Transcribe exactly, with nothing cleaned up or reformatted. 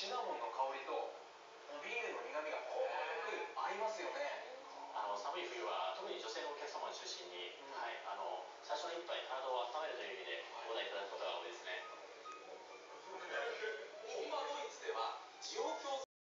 シナモンの香りとビールの苦みがこうよく合いますよね。